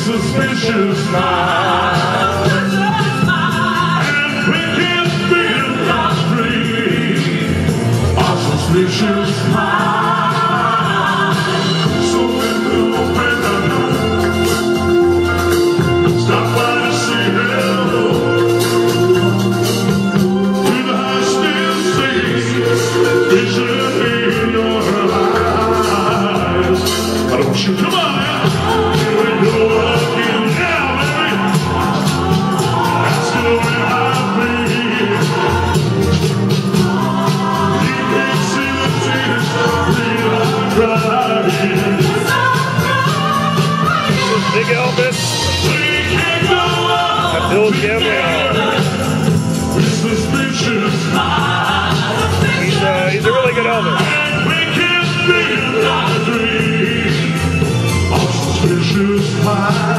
suspicious mind, and we can feel our dream, our suspicious mind. So when we open the door, stop by to say hello to the high still seas, vision in your eyes. Why don't you come on now? Big Elvis and Gamblig. He's a really good Elvis. We can feel our dream, our suspicious mind.